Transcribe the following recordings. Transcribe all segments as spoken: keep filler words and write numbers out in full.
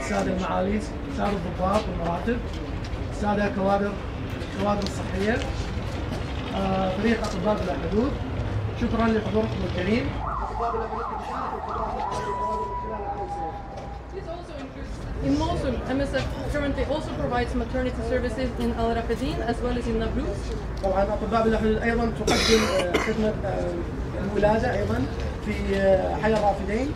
السادة المعالي، السادة الضباط والمراتب، السادة كوادر الكوادر الصحية، فريق أطباء بلا حدود، شكرا لحضوركم الكريم. In Mosul, M S F currently also provides maternity services in Al Rafidin as well as in Nablus. طبعا أطباء بلا حدود أيضا تقدم خدمة الولادة أيضا في حي الرافدين.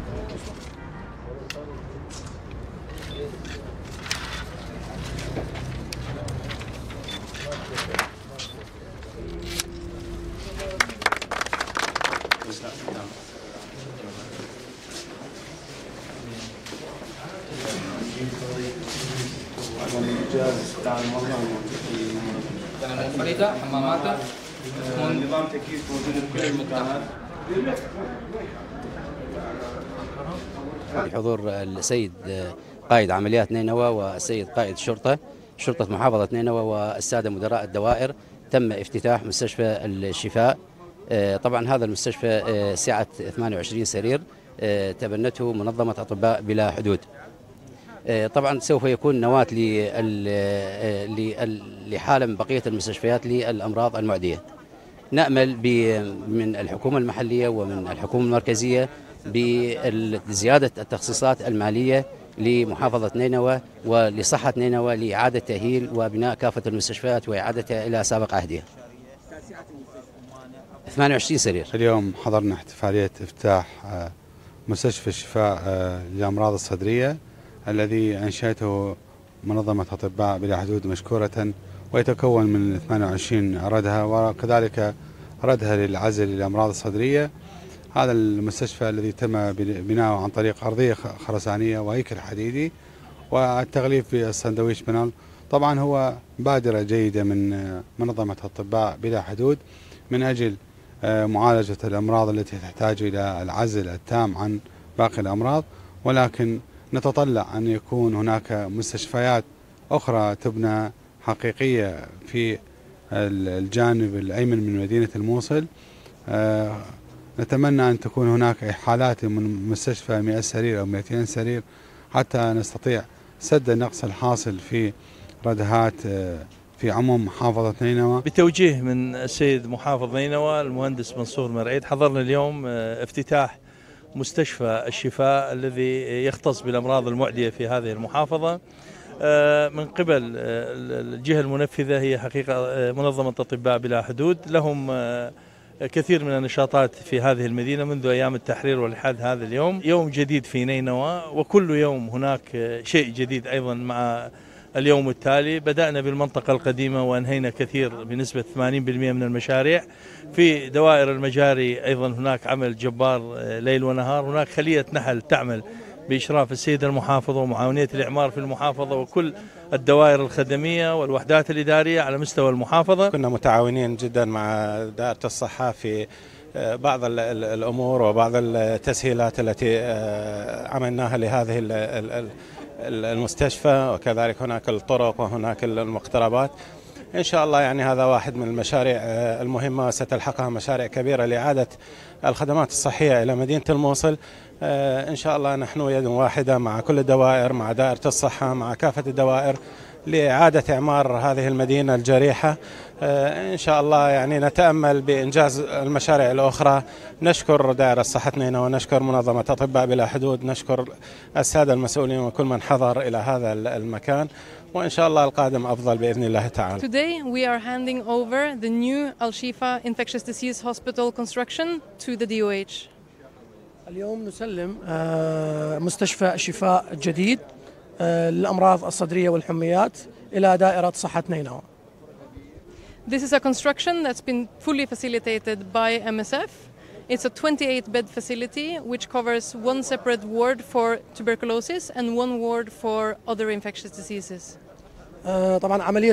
منفردة حمامات نظام تكييف موجود في كل المكانات. بحضور السيد قائد عمليات نينوى والسيد قائد الشرطة شرطة محافظة نينوى والسادة مدراء الدوائر تم افتتاح مستشفى الشفاء. طبعا هذا المستشفى سعة ثمانية وعشرين سرير تبنته منظمة أطباء بلا حدود. طبعا سوف يكون نواة لحالة من بقية المستشفيات للأمراض المعدية. نأمل من الحكومة المحلية ومن الحكومة المركزية بزيادة التخصيصات المالية لمحافظة نينوى ولصحة نينوى لإعادة تأهيل وبناء كافة المستشفيات وإعادتها إلى سابق عهدها. ثمانية وعشرين سرير. اليوم حضرنا احتفالية افتتاح مستشفى الشفاء للأمراض الصدرية الذي أنشأته منظمة أطباء بلا حدود مشكورة، ويتكون من ثمانية وعشرين ردها وكذلك ردها للعزل للأمراض الصدرية. هذا المستشفى الذي تم بناؤه عن طريق أرضية خرسانية وهيكل حديدي والتغليف بالسندويش بانل. طبعا هو بادرة جيدة من منظمة أطباء بلا حدود من أجل معالجة الأمراض التي تحتاج إلى العزل التام عن باقي الأمراض، ولكن نتطلع أن يكون هناك مستشفيات أخرى تبنى حقيقية في الجانب الأيمن من مدينة الموصل. نتمنى أن تكون هناك إحالات من مستشفى مئة سرير أو مئتين سرير حتى نستطيع سد النقص الحاصل في ردهات في عموم محافظة نينوى. بتوجيه من السيد محافظ نينوى المهندس منصور مرعيد حضرنا اليوم افتتاح مستشفى الشفاء الذي يختص بالأمراض المعدية في هذه المحافظة من قبل الجهة المنفذة هي حقيقة منظمة أطباء بلا حدود. لهم كثير من النشاطات في هذه المدينة منذ أيام التحرير ولحد هذا اليوم. يوم جديد في نينوى وكل يوم هناك شيء جديد أيضا مع اليوم التالي. بدأنا بالمنطقة القديمة وأنهينا كثير بنسبة ثمانين بالمئة من المشاريع. في دوائر المجاري أيضا هناك عمل جبار ليل ونهار. هناك خلية نحل تعمل بإشراف السيد المحافظ ومعاونية الإعمار في المحافظة وكل الدوائر الخدمية والوحدات الإدارية على مستوى المحافظة. كنا متعاونين جدا مع دائرة الصحة في بعض الأمور وبعض التسهيلات التي عملناها لهذه المستشفى، وكذلك هناك الطرق وهناك المقتربات. إن شاء الله يعني هذا واحد من المشاريع المهمة وستلحقها مشاريع كبيرة لإعادة الخدمات الصحية إلى مدينة الموصل. إن شاء الله نحن يد واحدة مع كل الدوائر، مع دائرة الصحة، مع كافة الدوائر لإعادة إعمار هذه المدينة الجريحة. إن شاء الله يعني نتأمل بإنجاز المشاريع الأخرى. نشكر دائرة صحة نينوى ونشكر منظمة أطباء بلا حدود، نشكر السادة المسؤولين وكل من حضر إلى هذا المكان، وإن شاء الله القادم أفضل بإذن الله تعالى. Today we are handing over the new Al Shifa Infectious Disease Hospital construction to the D O H. اليوم نسلم مستشفى الشفاء الجديد للأمراض الصدرية والحميات إلى دائرة صحة نينوى. This is a construction that's been fully facilitated by M S F. It's a twenty-eight bed facility which covers one separate ward for tuberculosis and one ward for other infectious diseases. طبعا عملية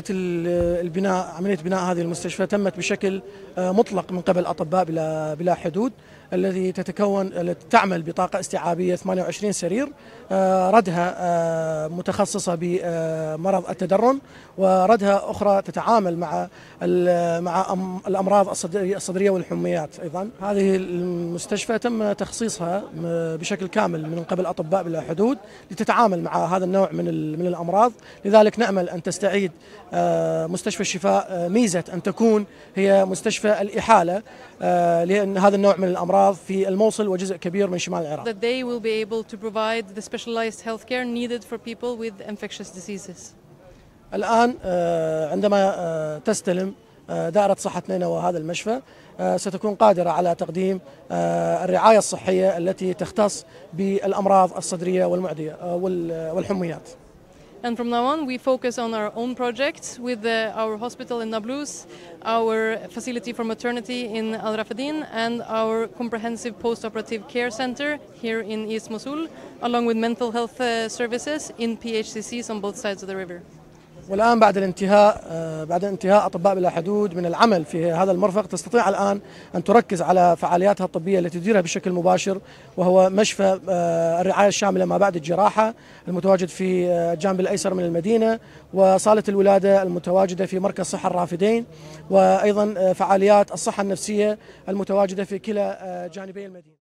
البناء عملية بناء هذه المستشفى تمت بشكل مطلق من قبل أطباء بلا بلا حدود التي تتكون التي تعمل بطاقة استيعابية ثمانية وعشرين سرير، ردها متخصصة بمرض التدرن، وردها أخرى تتعامل مع مع الأمراض الصدرية والحميات. أيضا هذه المستشفى تم تخصيصها بشكل كامل من قبل أطباء بلا حدود لتتعامل مع هذا النوع من من الأمراض. لذلك نأمل أن تستعيد مستشفى الشفاء ميزة أن تكون هي مستشفى الإحالة لأن هذا النوع من الأمراض في الموصل وجزء كبير من شمال العراق. That they will be able to provide the specialized healthcare needed for people with infectious diseases. الآن عندما تستلم دائرة صحة نينوى هذا المشفى ستكون قادرة على تقديم الرعاية الصحية التي تختص بالأمراض الصدرية والمعدية والحميات. And from now on, we focus on our own projects with uh, our hospital in Nablus, our facility for maternity in Al Rafadin, and our comprehensive post-operative care center here in East Mosul, along with mental health uh, services in P H C Cs on both sides of the river. والآن بعد الانتهاء بعد انتهاء أطباء بلا حدود من العمل في هذا المرفق تستطيع الآن أن تركز على فعالياتها الطبية التي تديرها بشكل مباشر، وهو مشفى الرعاية الشاملة ما بعد الجراحة المتواجد في الجانب الأيسر من المدينة، وصالة الولادة المتواجدة في مركز صحة الرافدين، وأيضا فعاليات الصحة النفسية المتواجدة في كلا جانبي المدينة.